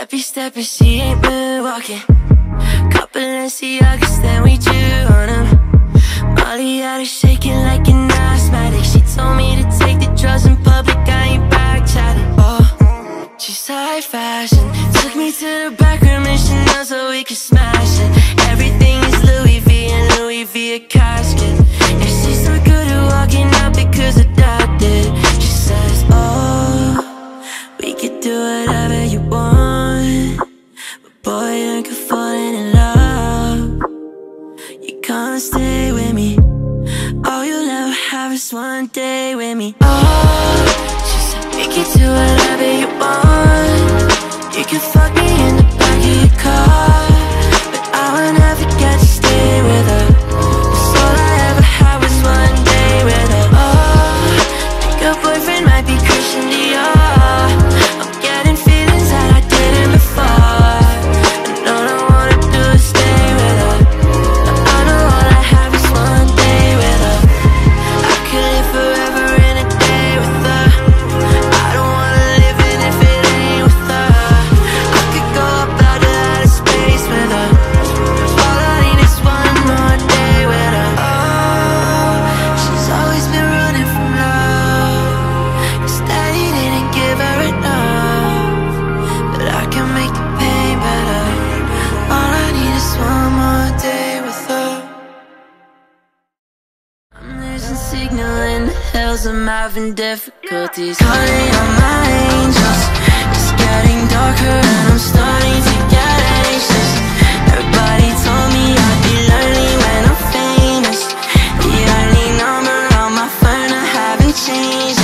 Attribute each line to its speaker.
Speaker 1: Steppy, steppy, she ain't been walking. Couple Balenciagas, then we chew on them. Molly had her shaking like an asthmatic. She told me to take the drugs in public, I ain't back-chatting. Oh, she's high fashion. Took me to the back room and she knows so we can smash it. Everything is Louis V and Louis V a casket. And she's so good at walking out because her dad did. She says, oh, we could do whatever you want, but boy, don't go falling in love. You can't stay with me. All you'll ever have is one day with me. Oh, she said we could do whatever you want. You can fuck me in the back of your car, but I will never get to stay with her. 'Cause all I ever had was one day with her. Oh, think your boyfriend might be Christian Dior. I'm getting feelings that I didn't before, and all I wanna do is stay with her. But I know all I have is one day with her. I could live forever in a day with her. I don't wanna live in if it ain't with her. I could go up out of outer space with her. All I need is one more day with her. Oh, she's always been running from love, 'cause daddy didn't give her enough. But I can make the pain better. All I need is one more day with her. I'm losing signal in the hills, I'm having difficulties calling on my angels. It's getting darker and I'm starting to get anxious. Everybody told me I'd be lonely when I'm famous. The only number on my phone I haven't changed